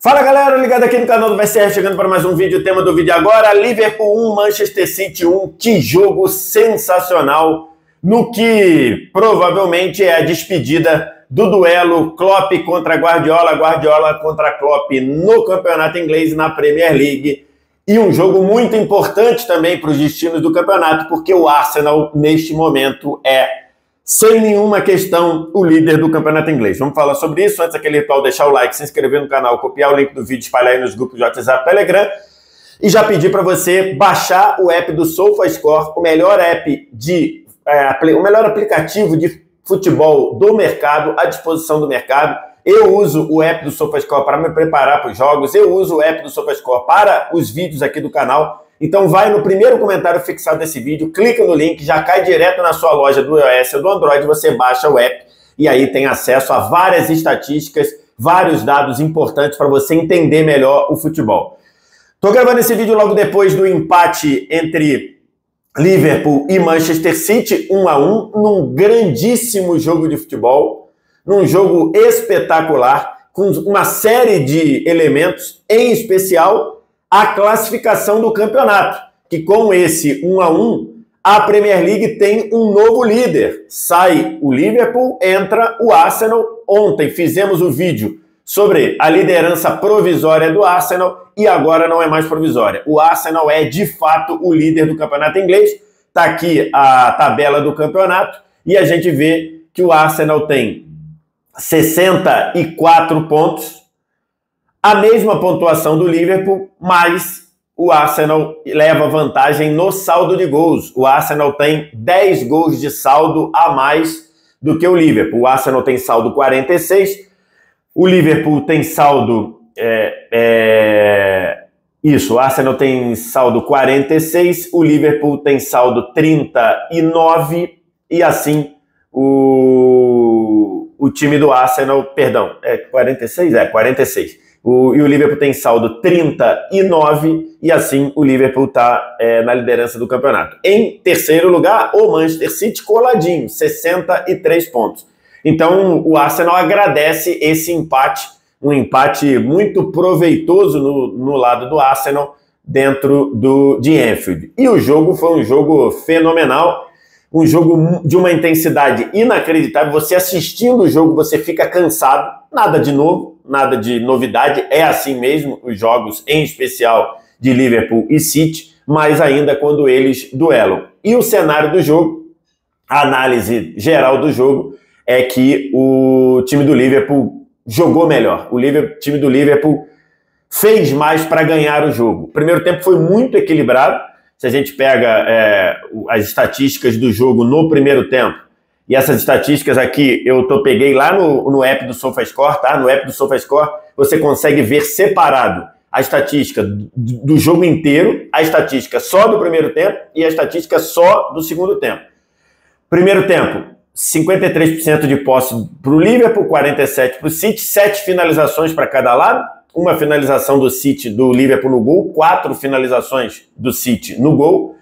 Fala galera, ligado aqui no canal do VCR, chegando para mais um vídeo. O tema do vídeo agora: Liverpool 1, Manchester City 1. Que jogo sensacional, no que provavelmente é a despedida do duelo Klopp contra Guardiola, Guardiola contra Klopp no campeonato inglês, na Premier League. E um jogo muito importante também para os destinos do campeonato, porque o Arsenal, neste momento, é, sem nenhuma questão, o líder do campeonato inglês. Vamos falar sobre isso. Antes, aquele ritual, deixar o like, se inscrever no canal, copiar o link do vídeo, espalhar aí nos grupos de WhatsApp, Telegram. E já pedir para você baixar o app do SofaScore, o melhor app o melhor aplicativo de futebol do mercado, à disposição do mercado. Eu uso o app do SofaScore para me preparar para os jogos, eu uso o app do SofaScore para os vídeos aqui do canal. Então vai no primeiro comentário fixado desse vídeo, clica no link, já cai direto na sua loja do iOS ou do Android, você baixa o app e aí tem acesso a várias estatísticas, vários dados importantes para você entender melhor o futebol. Estou gravando esse vídeo logo depois do empate entre Liverpool e Manchester City, 1-1, num grandíssimo jogo de futebol, num jogo espetacular, com uma série de elementos, em especial a classificação do campeonato, que com esse 1-1, a Premier League tem um novo líder. Sai o Liverpool, entra o Arsenal. Ontem fizemos o vídeo sobre a liderança provisória do Arsenal e agora não é mais provisória. O Arsenal é, de fato, o líder do campeonato inglês. Está aqui a tabela do campeonato e a gente vê que o Arsenal tem 64 pontos, a mesma pontuação do Liverpool, mas o Arsenal leva vantagem no saldo de gols. O Arsenal tem 10 gols de saldo a mais do que o Liverpool. O Arsenal tem saldo 46, o Liverpool tem saldo... o Arsenal tem saldo 46, o Liverpool tem saldo 39, e assim o time do Arsenal... Perdão, 46? 46. E o Liverpool tem saldo 39, e assim o Liverpool está na liderança do campeonato. Em terceiro lugar, o Manchester City coladinho, 63 pontos. Então o Arsenal agradece esse empate, um empate muito proveitoso no lado do Arsenal, dentro de Anfield. E o jogo foi um jogo fenomenal, um jogo de uma intensidade inacreditável. Você assistindo o jogo, você fica cansado, nada de novo, nada de novidade, é assim mesmo os jogos, em especial de Liverpool e City, mas ainda quando eles duelam. E o cenário do jogo, a análise geral do jogo, é que o time do Liverpool jogou melhor. O time do Liverpool fez mais para ganhar o jogo. O primeiro tempo foi muito equilibrado. Se a gente pega as estatísticas do jogo no primeiro tempo, e essas estatísticas aqui peguei lá no app do SofaScore, tá? No app do SofaScore você consegue ver separado a estatística do jogo inteiro, a estatística só do primeiro tempo e a estatística só do segundo tempo. Primeiro tempo, 53% de posse para o Liverpool, 47% para o City, 7 finalizações para cada lado, uma finalização do Liverpool no gol, 4 finalizações do City no gol,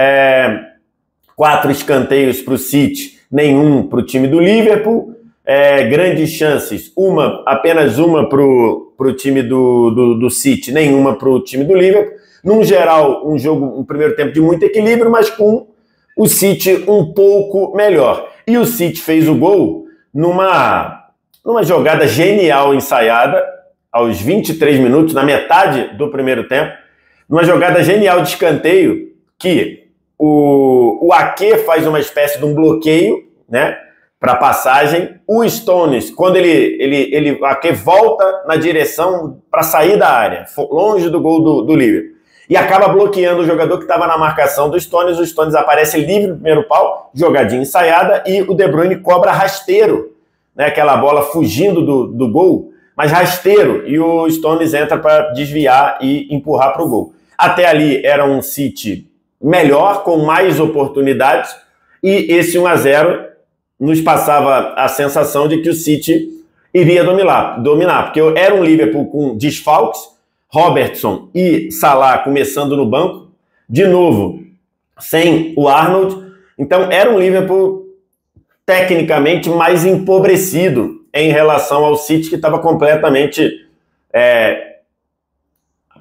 4 escanteios para o City, nenhum para o time do Liverpool, grandes chances, apenas uma para o time do City, nenhuma para o time do Liverpool. Num geral, um primeiro tempo de muito equilíbrio, mas com o City um pouco melhor. E o City fez o gol numa jogada genial ensaiada, aos 23 minutos, na metade do primeiro tempo, numa jogada genial de escanteio, que o Ake faz uma espécie de um bloqueio, né, para passagem. O Stones, quando o Ake volta na direção para sair da área, longe do gol do Liverpool, e acaba bloqueando o jogador que estava na marcação do Stones. O Stones aparece livre no primeiro pau, jogadinha ensaiada, e o De Bruyne cobra rasteiro, né, aquela bola fugindo do gol, mas rasteiro, e o Stones entra para desviar e empurrar para o gol. Até ali era um City melhor, com mais oportunidades, e esse 1-0 nos passava a sensação de que o City iria dominar, porque era um Liverpool com desfalques, Robertson e Salah começando no banco, de novo, sem o Arnold. Então era um Liverpool tecnicamente mais empobrecido em relação ao City, que estava completamente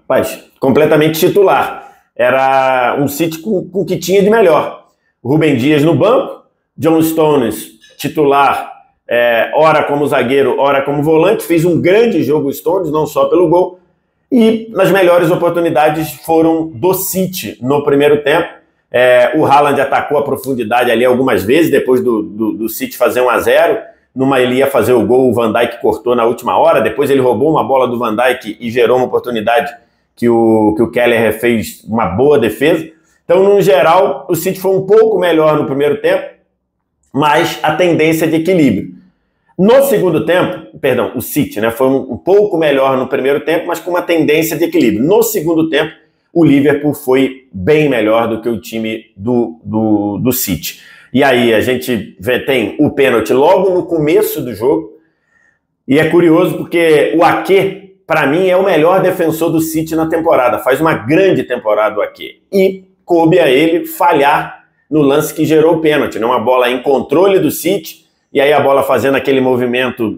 Mas completamente titular. Era um City com o que tinha de melhor. Rúben Dias no banco, John Stones titular, ora como zagueiro, ora como volante. Fez um grande jogo o Stones, não só pelo gol. E nas melhores oportunidades foram do City no primeiro tempo. O Haaland atacou a profundidade ali algumas vezes, depois do City fazer 1-0. Numa ele ia fazer o gol, o Van Dijk cortou na última hora. Depois ele roubou uma bola do Van Dijk e gerou uma oportunidade que o Kelleher fez uma boa defesa. Então, no geral, o City foi um pouco melhor no primeiro tempo, mas a tendência de equilíbrio. No segundo tempo, perdão, o City, né, foi um pouco melhor no primeiro tempo, mas com uma tendência de equilíbrio. No segundo tempo, o Liverpool foi bem melhor do que o time do City. E aí a gente tem o pênalti logo no começo do jogo, e é curioso porque o Ake, para mim, é o melhor defensor do City na temporada. Faz uma grande temporada o Ake. E coube a ele falhar no lance que gerou o pênalti. Uma bola em controle do City, e aí a bola fazendo aquele movimento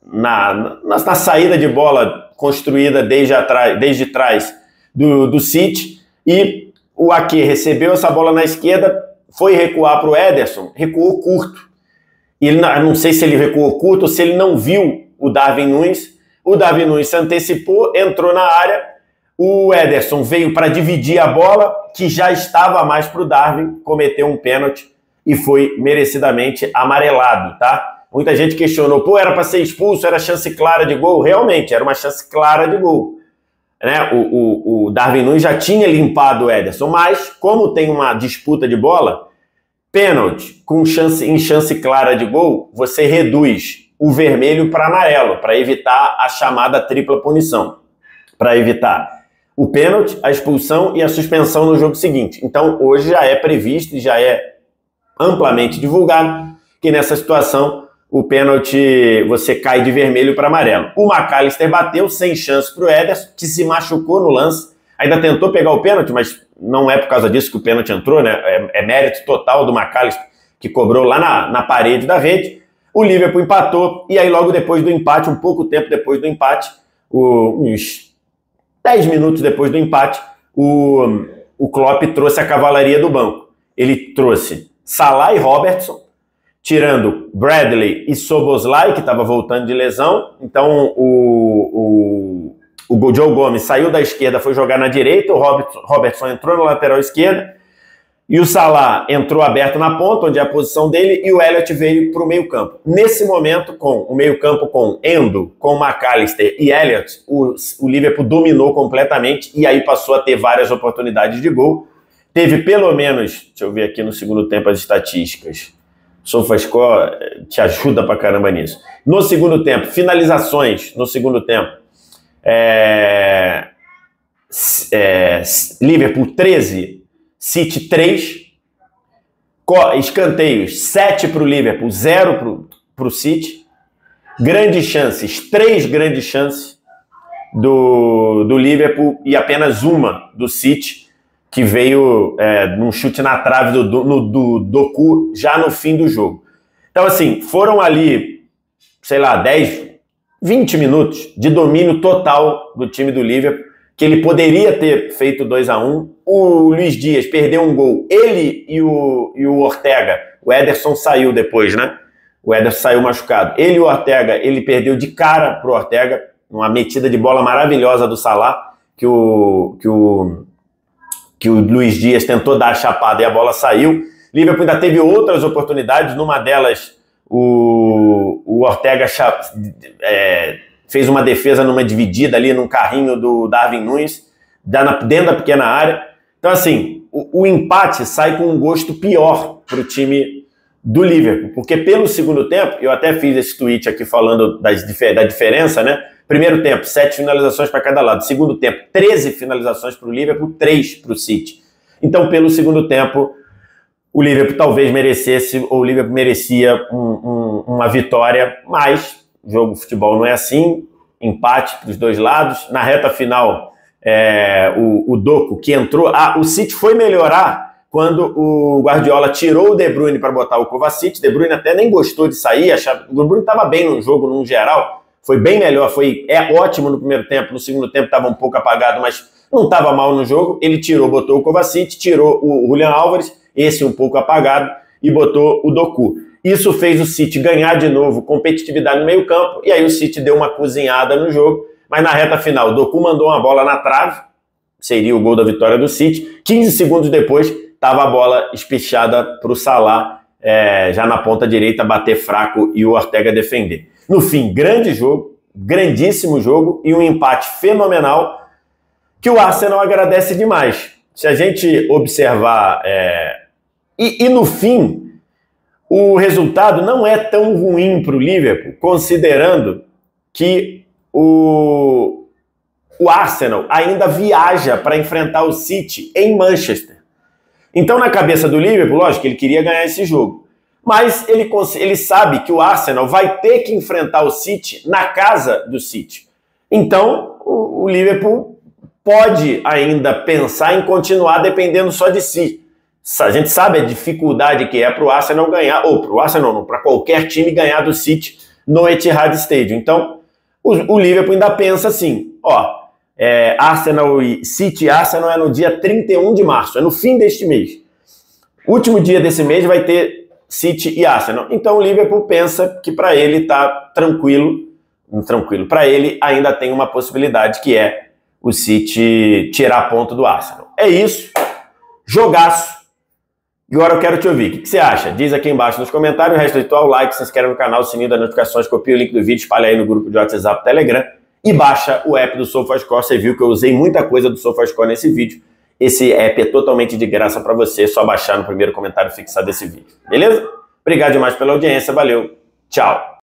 na saída de bola construída desde trás do City. E o Ake recebeu essa bola na esquerda, foi recuar para o Ederson, recuou curto. E ele, não sei se ele recuou curto ou se ele não viu o Darwin Núñez. O Darwin Núñez se antecipou, entrou na área, o Ederson veio para dividir a bola, que já estava mais para o Darwin, cometeu um pênalti e foi merecidamente amarelado, tá? Muita gente questionou, era para ser expulso, era chance clara de gol. Realmente, era uma chance clara de gol. Né? O Darwin Núñez já tinha limpado o Ederson, mas como tem uma disputa de bola, pênalti em chance clara de gol, você reduz o vermelho para amarelo, para evitar a chamada tripla punição, para evitar o pênalti, a expulsão e a suspensão no jogo seguinte. Então, hoje já é previsto e já é amplamente divulgado que nessa situação o pênalti você cai de vermelho para amarelo. O McAllister bateu sem chance para o Ederson, que se machucou no lance, ainda tentou pegar o pênalti, mas não é por causa disso que o pênalti entrou, né? É mérito total do McAllister, que cobrou lá na parede da rede. O Liverpool empatou, e aí logo depois do empate, um pouco tempo depois do empate, uns 10 minutos depois do empate, o Klopp trouxe a cavalaria do banco. Ele trouxe Salah e Robertson, tirando Bradley e Szoboszlai, que estava voltando de lesão. Então o Joe Gomes saiu da esquerda, foi jogar na direita, o Robertson entrou na lateral esquerda, e o Salah entrou aberto na ponta, onde é a posição dele, e o Elliott veio para o meio-campo. Nesse momento, com o meio-campo com Endo, com McAllister e Elliott, o Liverpool dominou completamente e aí passou a ter várias oportunidades de gol. Teve pelo menos, deixa eu ver aqui no segundo tempo as estatísticas. SofaScore te ajuda pra caramba nisso. No segundo tempo, finalizações no segundo tempo. Liverpool 13, City 3, escanteios 7 para o Liverpool, 0 para o City, grandes chances, 3 grandes chances do Liverpool e apenas uma do City, que veio num chute na trave do Doku já no fim do jogo. Então assim, foram ali, sei lá, 10, 20 minutos de domínio total do time do Liverpool, que ele poderia ter feito 2-1. O Luiz Dias perdeu um gol, ele e o Ortega, o Ederson saiu depois, né? O Ederson saiu machucado. Ele e o Ortega, ele perdeu de cara pro Ortega, uma metida de bola maravilhosa do Salah, que o Luiz Dias tentou dar a chapada e a bola saiu. Liverpool ainda teve outras oportunidades, numa delas o Ortega fez uma defesa numa dividida ali, num carrinho do Darwin Núñez, dentro da pequena área. Então, assim, o empate sai com um gosto pior para o time do Liverpool, porque pelo segundo tempo, eu até fiz esse tweet aqui falando da diferença, né? Primeiro tempo, 7 finalizações para cada lado. Segundo tempo, 13 finalizações para o Liverpool, 3 para o City. Então, pelo segundo tempo, o Liverpool talvez merecesse, ou o Liverpool merecia uma vitória, mas jogo de futebol não é assim, empate para os dois lados. Na reta final, o Doku, que entrou... o City foi melhorar quando o Guardiola tirou o De Bruyne para botar o Kovacic. De Bruyne até nem gostou de sair, o De Bruyne estava bem no jogo, no geral, foi bem melhor, é ótimo no primeiro tempo, no segundo tempo estava um pouco apagado, mas não estava mal no jogo. Ele botou o Kovacic, tirou o Julian Álvares, esse um pouco apagado, e botou o Doku. Isso fez o City ganhar de novo competitividade no meio campo, e aí o City deu uma cozinhada no jogo, mas na reta final o Doku mandou uma bola na trave, seria o gol da vitória do City. 15 segundos depois estava a bola espichada para o Salah, já na ponta direita, bater fraco e o Ortega defender. No fim, grande jogo, grandíssimo jogo e um empate fenomenal que o Arsenal agradece demais. Se a gente observar, e no fim, o resultado não é tão ruim para o Liverpool, considerando que o Arsenal ainda viaja para enfrentar o City em Manchester. Então, na cabeça do Liverpool, lógico, ele queria ganhar esse jogo. Mas ele sabe que o Arsenal vai ter que enfrentar o City na casa do City. Então, o Liverpool pode ainda pensar em continuar dependendo só de si. A gente sabe a dificuldade que é para o Arsenal ganhar, ou para o Arsenal não, para qualquer time ganhar do City no Etihad Stadium. Então, o Liverpool ainda pensa assim, Arsenal e City Arsenal é no dia 31 de março, é no fim deste mês. Último dia desse mês vai ter City e Arsenal. Então o Liverpool pensa que para ele está tranquilo. Para ele ainda tem uma possibilidade, que é o City tirar ponto do Arsenal. É isso, jogaço. E agora eu quero te ouvir. O que você acha? Diz aqui embaixo nos comentários. O resto é ritual, like, se inscreve no canal, sininho das notificações, copia o link do vídeo, espalha aí no grupo de WhatsApp, Telegram e baixa o app do SofaScore. Você viu que eu usei muita coisa do SofaScore nesse vídeo. Esse app é totalmente de graça para você, é só baixar no primeiro comentário fixado desse vídeo. Beleza? Obrigado demais pela audiência, valeu, tchau!